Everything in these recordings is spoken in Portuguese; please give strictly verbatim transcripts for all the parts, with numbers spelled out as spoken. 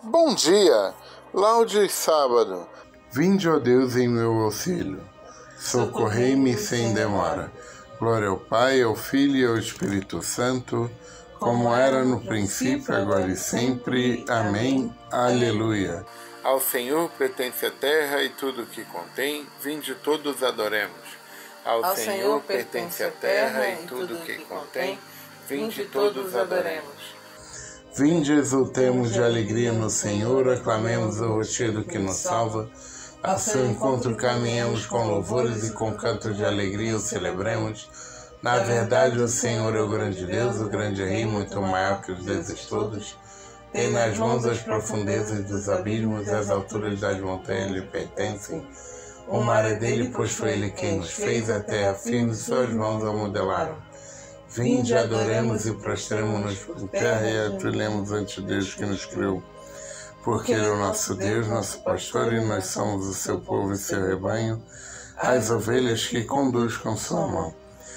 Bom dia, laude sábado. Vinde, ó Deus, em meu auxílio. Socorrei-me sem demora. Glória ao Pai, ao Filho e ao Espírito Santo, como era no princípio, agora e sempre. Amém. Aleluia. Ao Senhor pertence a terra e tudo o que contém. Vinde todos adoremos. Ao, Ao Senhor pertence a terra e tudo o que contém. Vinde todos adoremos. Vinde, exultemos de alegria no Senhor, aclamemos o rochedo que nos salva. A seu encontro caminhamos com louvores e com cantos de alegria o celebremos. Na verdade, o Senhor é o grande Deus, o grande Rei, muito maior que os deuses todos. Tem nas mãos as profundezas dos abismos, as alturas das montanhas lhe pertencem. O mar é dele, pois foi ele quem nos fez, a terra firme, suas mãos a modelaram. Vinde, adoremos e prostremos-nos por terra e atulhemos ante Deus que nos criou. Porque Ele é o nosso Deus, nosso pastor, e nós somos o seu povo e seu rebanho, as ovelhas que conduz com sua mão.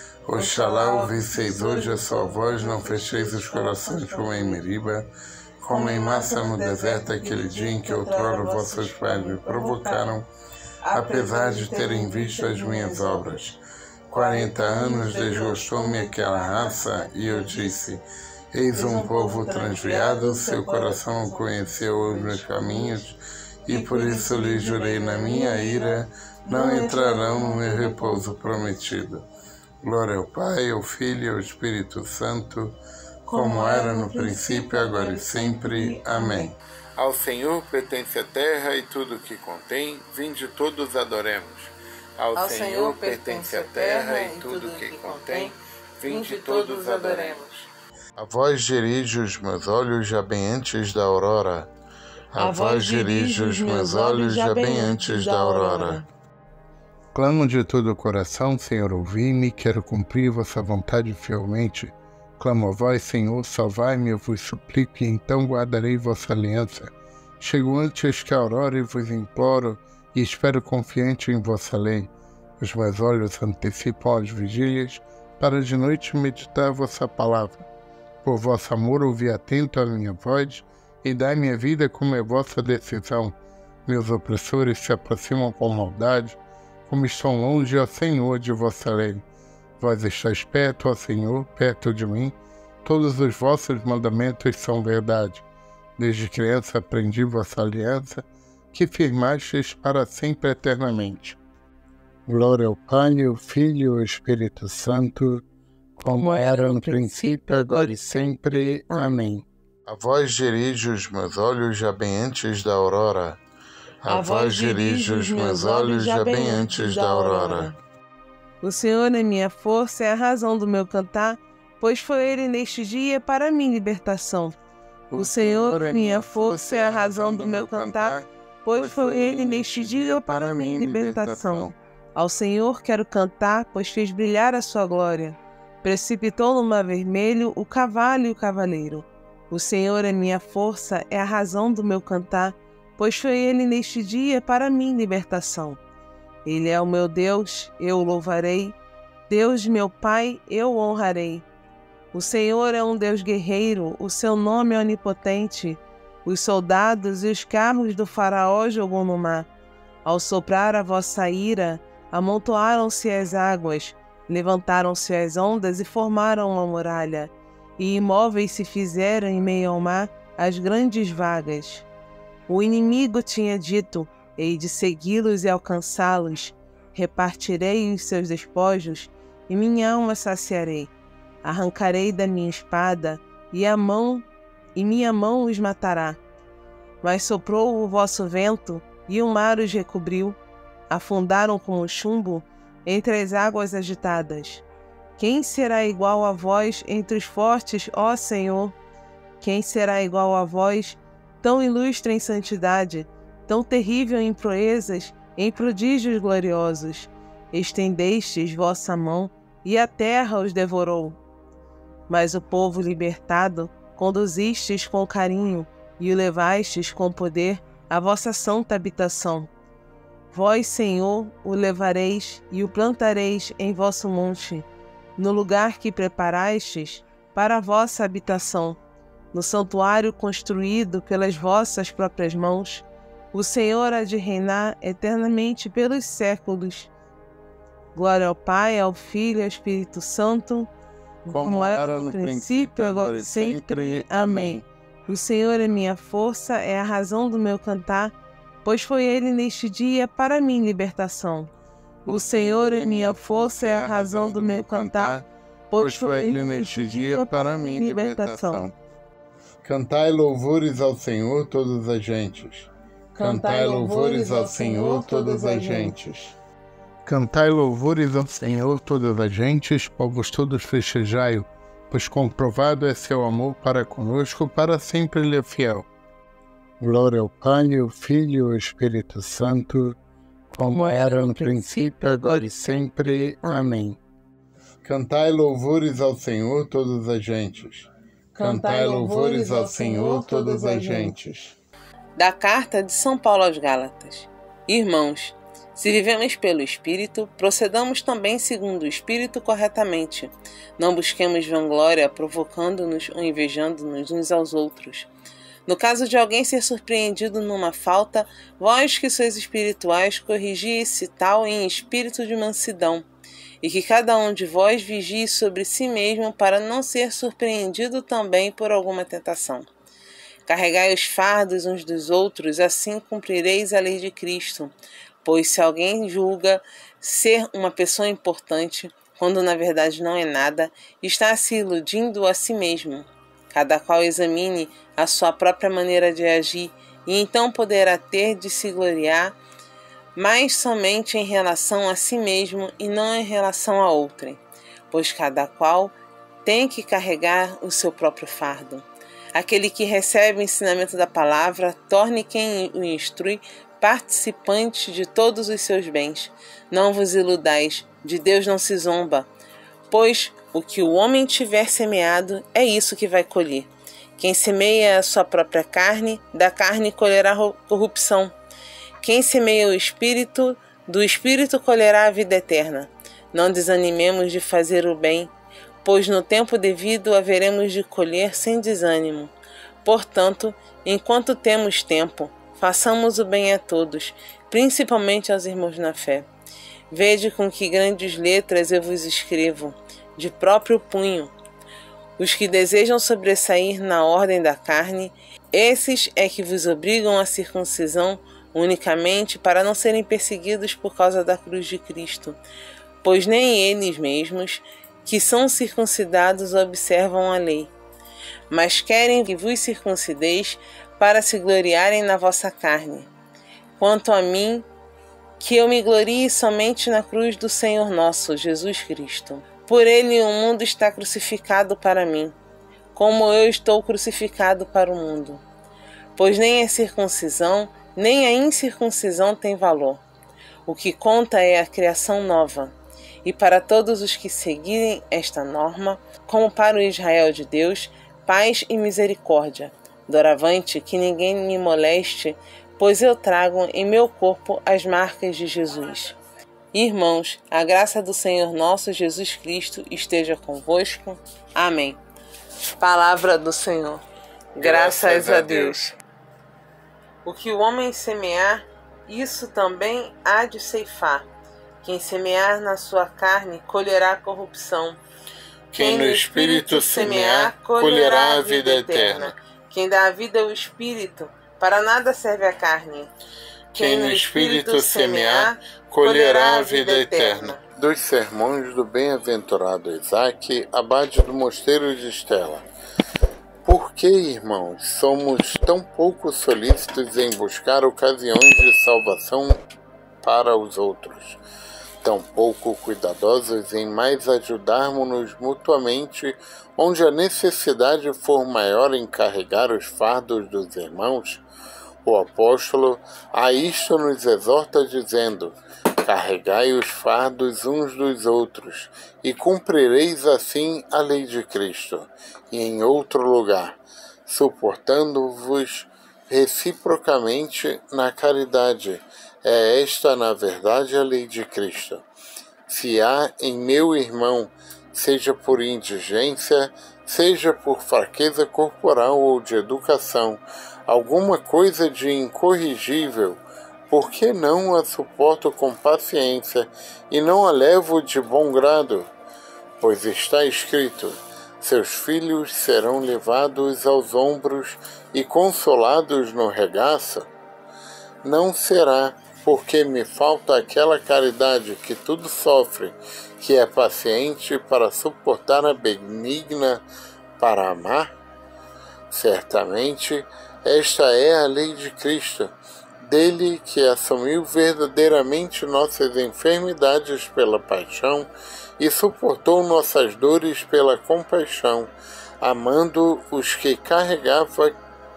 Oxalá ouvisseis hoje a sua voz, não fecheis os corações como em Meriba, como em Massa no deserto, aquele dia em que outrora vossos pais me provocaram, apesar de terem visto as minhas obras. Quarenta anos desgostou-me aquela raça, e eu disse, eis um povo transviado, seu coração conheceu os meus caminhos, e por isso lhes jurei na minha ira, não entrarão no meu repouso prometido. Glória ao Pai, ao Filho e ao Espírito Santo, como era no princípio, agora e sempre. Amém. Ao Senhor pertence a terra e tudo o que contém, vinde todos adoremos. Ao, Ao Senhor pertence a terra e tudo o que contém, vinde todos adoremos. A vós dirijo os meus olhos já bem antes da aurora. A, a vós dirijo os meus olhos já bem antes da aurora. Clamo de todo o coração, Senhor, ouvi-me, quero cumprir vossa vontade fielmente. Clamo a vós, Senhor, salvai-me, eu vos suplico, e então guardarei vossa aliança. Chego antes que a aurora e vos imploro, e espero confiante em vossa lei. Os meus olhos antecipam as vigílias, para de noite meditar vossa palavra. Por vosso amor ouvi atento a minha voz, e dai minha vida como é vossa decisão. Meus opressores se aproximam com maldade, como estão longe, ó Senhor, de vossa lei. Vós estáis perto, ó Senhor, perto de mim, todos os vossos mandamentos são verdade. Desde criança aprendi vossa aliança, que firmastes para sempre eternamente. Glória ao Pai, ao Filho e ao Espírito Santo, como era no princípio, agora e sempre. Amém. A vós dirijo os meus olhos já bem antes da aurora. A vós dirijo os meus olhos já bem antes da aurora. O Senhor é minha força e a razão do meu cantar, pois foi Ele neste dia para minha libertação. O Senhor é minha força e a razão do meu cantar, pois foi Ele neste dia para minha libertação. Ao Senhor quero cantar, pois fez brilhar a sua glória. Precipitou no mar vermelho o cavalo e o cavaleiro. O Senhor é minha força, é a razão do meu cantar, pois foi Ele neste dia para minha libertação. Ele é o meu Deus, eu o louvarei. Deus de meu Pai, eu o honrarei. O Senhor é um Deus guerreiro, o seu nome é onipotente. Os soldados e os carros do faraó jogou no mar. Ao soprar a vossa ira, amontoaram-se as águas, levantaram-se as ondas e formaram uma muralha, e imóveis se fizeram em meio ao mar as grandes vagas. O inimigo tinha dito, hei de segui-los e alcançá-los, repartirei os seus despojos, e minha alma saciarei. Arrancarei da minha espada, e a mão, e minha mão os matará. Mas soprou o vosso vento, e o mar os recobriu. Afundaram como chumbo entre as águas agitadas. Quem será igual a vós entre os fortes, ó Senhor? Quem será igual a vós, tão ilustre em santidade, tão terrível em proezas, em prodígios gloriosos? Estendestes vossa mão, e a terra os devorou. Mas o povo libertado conduzistes com carinho, e o levastes com poder à vossa santa habitação. Vós, Senhor, o levareis e o plantareis em vosso monte, no lugar que preparastes para a vossa habitação. no santuário construído pelas vossas próprias mãos. O Senhor há de reinar eternamente pelos séculos. Glória ao Pai, ao Filho e ao Espírito Santo, como era no princípio, agora e sempre. Amém. O Senhor é minha força, é a razão do meu cantar, pois foi Ele neste dia para mim libertação. O Senhor é minha força, é a razão do meu cantar, pois foi Ele neste dia para mim libertação. Cantai louvores ao Senhor todas as gentes. Cantai louvores ao Senhor todas as gentes. Cantai louvores ao Senhor todas as gentes, povos todos festejai-o, pois comprovado é seu amor para conosco, para sempre Ele é fiel. Glória ao Pai, ao Filho e ao Espírito Santo, como era no princípio, agora e sempre. Amém. Cantai louvores ao Senhor todas as gentes. Cantai louvores ao Senhor todas as gentes. Da carta de São Paulo aos Gálatas. Irmãos, se vivemos pelo Espírito, procedamos também segundo o Espírito corretamente. Não busquemos vanglória, provocando-nos ou invejando-nos uns aos outros. No caso de alguém ser surpreendido numa falta, vós que sois espirituais, corrigi esse tal em espírito de mansidão, e que cada um de vós vigie sobre si mesmo para não ser surpreendido também por alguma tentação. Carregai os fardos uns dos outros, assim cumprireis a lei de Cristo. Pois se alguém julga ser uma pessoa importante, quando na verdade não é nada, está se iludindo a si mesmo. Cada qual examine a sua própria maneira de agir, e então poderá ter de se gloriar, mas somente em relação a si mesmo e não em relação a outrem. Pois cada qual tem que carregar o seu próprio fardo. Aquele que recebe o ensinamento da palavra, torne quem o instrui participante de todos os seus bens. Não vos iludais, de Deus não se zomba, pois o que o homem tiver semeado é isso que vai colher. Quem semeia a sua própria carne, da carne colherá corrupção. Quem semeia o Espírito, do Espírito colherá a vida eterna. Não desanimemos de fazer o bem, pois no tempo devido haveremos de colher sem desânimo. Portanto, enquanto temos tempo, façamos o bem a todos, principalmente aos irmãos na fé. Vede com que grandes letras eu vos escrevo, de próprio punho. Os que desejam sobressair na ordem da carne, esses é que vos obrigam à circuncisão unicamente para não serem perseguidos por causa da cruz de Cristo, pois nem eles mesmos, que são circuncidados, observam a lei, mas querem que vos circuncideis para se gloriarem na vossa carne. Quanto a mim, que eu me glorie somente na cruz do Senhor nosso, Jesus Cristo. Por ele o mundo está crucificado para mim, como eu estou crucificado para o mundo. Pois nem a circuncisão, nem a incircuncisão tem valor. O que conta é a criação nova. E para todos os que seguirem esta norma, como para o Israel de Deus, paz e misericórdia. Doravante, que ninguém me moleste, pois eu trago em meu corpo as marcas de Jesus. Irmãos, a graça do Senhor nosso Jesus Cristo esteja convosco. Amém. Palavra do Senhor. Graças a Deus. O que o homem semear, isso também há de ceifar. Quem semear na sua carne, colherá corrupção. Quem no Espírito semear, colherá a vida eterna. Quem dá a vida ao Espírito, para nada serve a carne. Quem no Espírito semear, colherá a vida eterna. Dos sermões do bem-aventurado Isaac, abade do mosteiro de Estela. Por que, irmãos, somos tão pouco solícitos em buscar ocasiões de salvação para os outros? Tão pouco cuidadosos em mais ajudarmos-nos mutuamente, onde a necessidade for maior em carregar os fardos dos irmãos? O apóstolo a isto nos exorta dizendo: carregai os fardos uns dos outros, e cumprireis assim a lei de Cristo. E em outro lugar, suportando-vos reciprocamente na caridade. É esta, na verdade, a lei de Cristo. Se há em meu irmão, seja por indigência, seja por fraqueza corporal ou de educação, alguma coisa de incorrigível, por que não a suporto com paciência e não a levo de bom grado? Pois está escrito: seus filhos serão levados aos ombros e consolados no regaço. Não será porque me falta aquela caridade que tudo sofre, que é paciente para suportar a benigna para amar? Certamente, esta é a lei de Cristo, dele que assumiu verdadeiramente nossas enfermidades pela paixão e suportou nossas dores pela compaixão, amando os que carregava,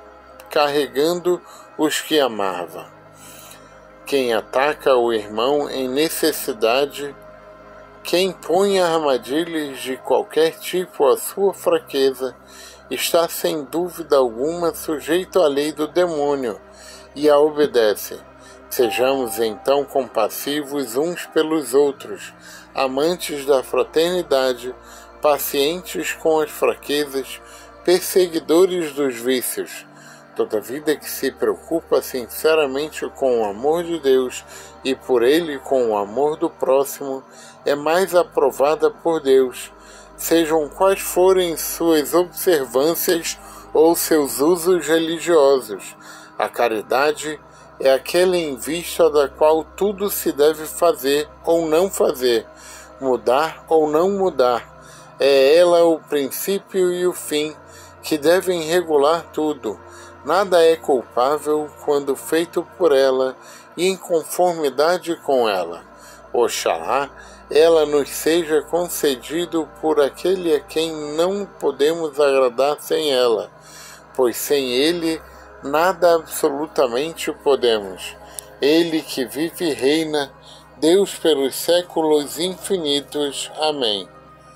carregando os que amava. Quem ataca o irmão em necessidade, quem põe armadilhas de qualquer tipo à sua fraqueza, está sem dúvida alguma sujeito à lei do demônio e a obedece. Sejamos então compassivos uns pelos outros, amantes da fraternidade, pacientes com as fraquezas, perseguidores dos vícios. Toda vida que se preocupa sinceramente com o amor de Deus e por ele com o amor do próximo é mais aprovada por Deus, sejam quais forem suas observâncias ou seus usos religiosos. A caridade é aquela em vista da qual tudo se deve fazer ou não fazer, mudar ou não mudar. É ela o princípio e o fim que devem regular tudo. Nada é culpável quando feito por ela e em conformidade com ela. Oxalá ela nos seja concedido por aquele a quem não podemos agradar sem ela, pois sem ele nada absolutamente podemos. Ele que vive e reina, Deus pelos séculos infinitos. Amém.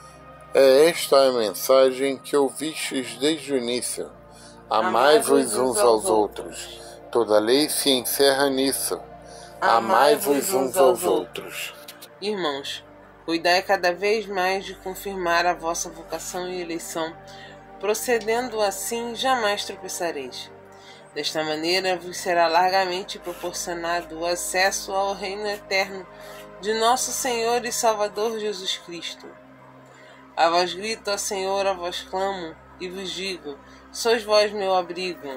É esta a mensagem que ouvistes desde o início. Amai-vos uns aos outros. Toda lei se encerra nisso. Amai-vos uns aos outros. Irmãos, cuidai cada vez mais de confirmar a vossa vocação e eleição, procedendo assim jamais tropeçareis. Desta maneira vos será largamente proporcionado o acesso ao reino eterno de nosso Senhor e Salvador Jesus Cristo. A vós grito, ó Senhor, a vós clamo, e vos digo: sois vós meu abrigo.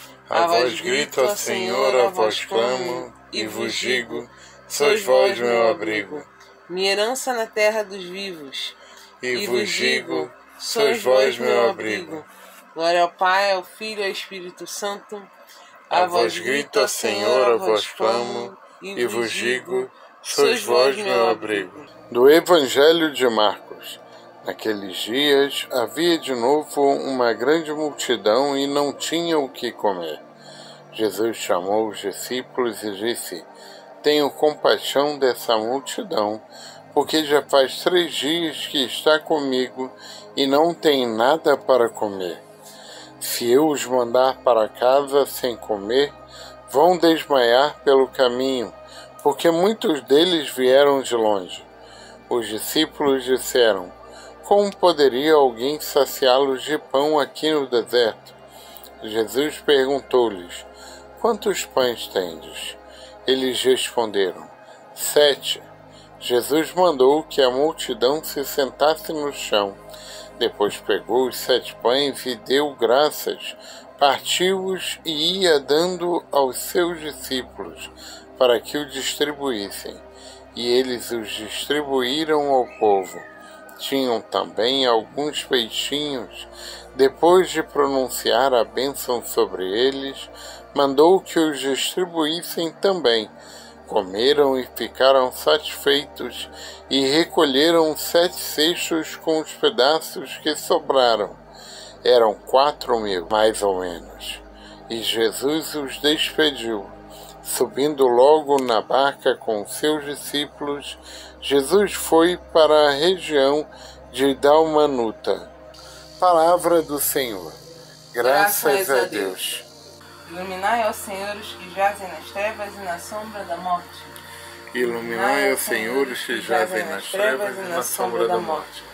A vós grito, ó Senhor, a vós clamo, e vos digo: sois vós meu abrigo. Minha herança na terra dos vivos, e vos digo: sois vós meu abrigo. Glória ao Pai, ao Filho e ao Espírito Santo. A vós grito, ó Senhor, a vós clamo, e vos digo: sois vós meu abrigo. Do Evangelho de Marcos. Naqueles dias havia de novo uma grande multidão e não tinha o que comer. Jesus chamou os discípulos e disse: tenho compaixão dessa multidão, porque já faz três dias que está comigo e não tem nada para comer. Se eu os mandar para casa sem comer, vão desmaiar pelo caminho, porque muitos deles vieram de longe. Os discípulos disseram: como poderia alguém saciá-los de pão aqui no deserto? Jesus perguntou-lhes: quantos pães tendes? Eles responderam: sete. Jesus mandou que a multidão se sentasse no chão. Depois pegou os sete pães e deu graças, partiu-os e ia dando aos seus discípulos, para que o distribuíssem. E eles os distribuíram ao povo. Tinham também alguns peixinhos. Depois de pronunciar a bênção sobre eles, mandou que os distribuíssem também. Comeram e ficaram satisfeitos, e recolheram sete cestos com os pedaços que sobraram. Eram quatro mil, mais ou menos. E Jesus os despediu. Subindo logo na barca com seus discípulos, Jesus foi para a região de Dalmanuta. Palavra do Senhor. Graças, Graças a Deus. Deus. Iluminai, ó Senhor, os que jazem nas trevas e na sombra da morte. Iluminai, ó Senhor, os que jazem nas trevas e na sombra da morte.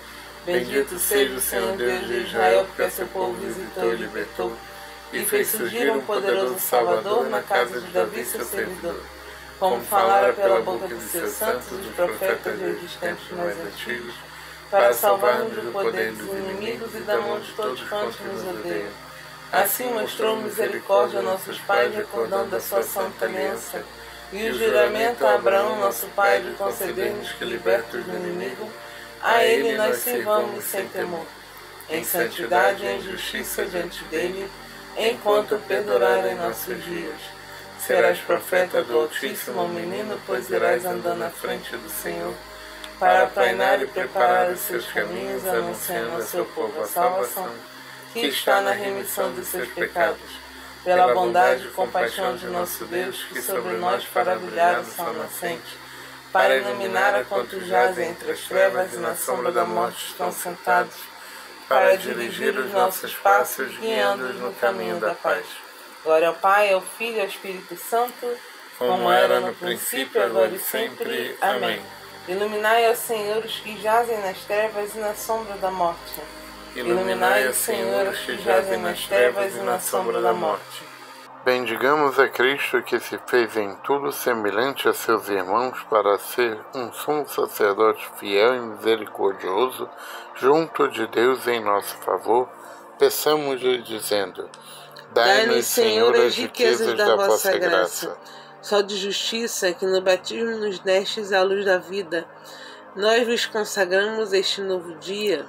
Bendito seja o Senhor Deus de Israel, porque a seu povo visitou e libertou, e fez surgir um poderoso Salvador na casa de Davi, seu servidor. Como falara pela boca dos seus santos, os profetas desde os tempos mais antigos, para salvar-nos do poder dos inimigos e da mão de todos quantos nos odeiam. Assim mostrou misericórdia a nossos pais, recordando a sua santa aliança, e o juramento a Abraão, nosso pai, de conceder-nos que, libertos do inimigo, a ele nós sirvamos sem temor, em santidade e em justiça diante dele, enquanto perdurarem nossos dias. Serás profeta do Altíssimo, menino, pois irás andando à frente do Senhor, para aplainar e preparar os seus caminhos, anunciando ao seu povo a salvação, que está na remissão dos seus pecados, pela bondade e compaixão de nosso Deus, que sobre nós fará brilhar o sol nascente, para iluminar a quantos jazem entre as trevas e na sombra da morte estão sentados, para dirigir os nossos passos, guiando-os no caminho da paz. Glória ao Pai, ao Filho e ao Espírito Santo, como era no princípio, agora e sempre. Amém. Iluminai, ó Senhor, os que jazem nas trevas e na sombra da morte. Iluminai, ó Senhor, os que jazem nas trevas e na sombra da morte. Bendigamos a Cristo, que se fez em tudo semelhante a seus irmãos, para ser um sumo sacerdote fiel e misericordioso, junto de Deus em nosso favor. Peçamos-lhe dizendo: Dai-nos, Senhor, as riquezas da vossa graça. Só de justiça, que no batismo nos destes a luz da vida, nós vos consagramos este novo dia.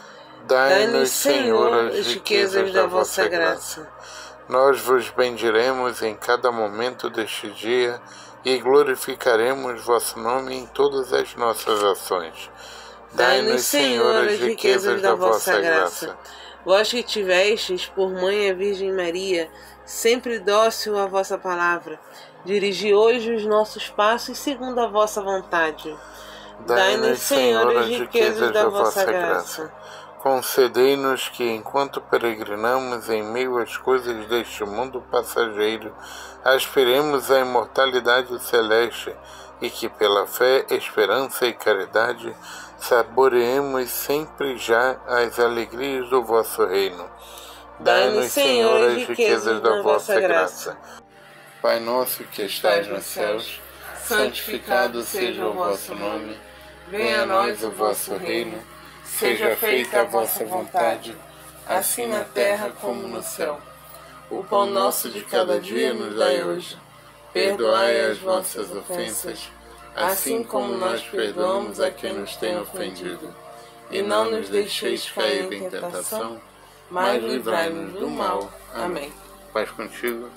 Dai-nos, Senhor, as riquezas da vossa graça. Nós vos bendiremos em cada momento deste dia e glorificaremos vosso nome em todas as nossas ações. Dai-nos, Senhor, as riquezas da vossa graça. Vós que tivestes por mãe a Virgem Maria, sempre dócil à vossa palavra, dirigi hoje os nossos passos segundo a vossa vontade. Dai-nos, Senhor, as riquezas da vossa graça. Concedei-nos que, enquanto peregrinamos em meio às coisas deste mundo passageiro, aspiremos à imortalidade celeste e que, pela fé, esperança e caridade, saboreemos sempre já as alegrias do vosso reino. Dai-nos, Senhor, as riquezas da vossa graça. Pai nosso que estais nos céus, santificado seja o vosso nome. Venha a nós o vosso reino. Seja feita a vossa vontade, assim na terra como no céu. O pão nosso de cada dia nos dai hoje. Perdoai as vossas ofensas, assim como nós perdoamos a quem nos tem ofendido. E não nos deixeis cair em tentação, mas livrai-nos do mal. Amém. Paz contigo.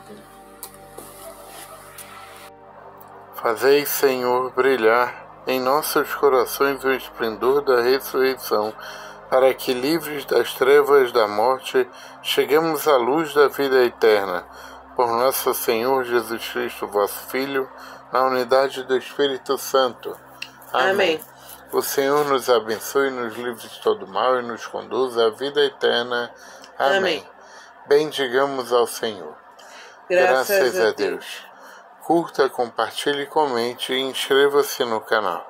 Fazei, Senhor, brilhar em nossos corações o esplendor da ressurreição, para que, livres das trevas da morte, cheguemos à luz da vida eterna. Por nosso Senhor Jesus Cristo, vosso Filho, na unidade do Espírito Santo. Amém. Amém. O Senhor nos abençoe, nos livre de todo mal e nos conduza à vida eterna. Amém. Amém. Bendigamos ao Senhor. Graças, Graças a a Deus. Deus. Curta, compartilhe, comente e inscreva-se no canal.